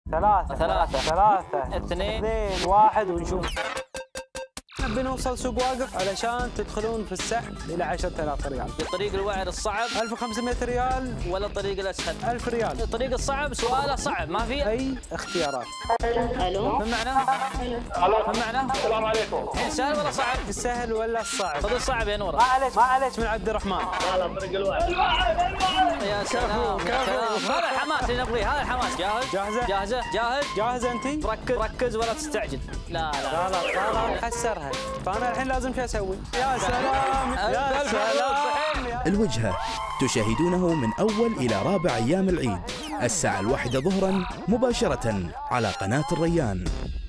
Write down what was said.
ثلاثة 2 2 1 ونشوف. نبي نوصل سوق واقف علشان تدخلون في السحب إلى 10,000 ريال. الطريق الوعر الصعب 1500 ريال ولا الطريق الأسهل؟ 1000 ريال. الطريق الصعب سؤاله صعب ما في أي اختيارات. الو من معناه؟ من معناه؟ السلام عليكم. الحين سهل ولا صعب؟ السهل ولا الصعب؟ خذ الصعب يا نورة. معلش من عبد الرحمن. لا طريق الوعد. يا سلام يا سلام. هذا الحماس اللي نبغيه، هذا الحماس. جاهز أنتِ؟ ركز ولا تستعجل. لا غلط خسرها. فأنا الحين لازم شو أسوي؟ يا سلام يا سلام. الوجهة تشاهدونه من أول إلى رابع أيام العيد الساعة 1 ظهرا مباشرة على قناة الريان.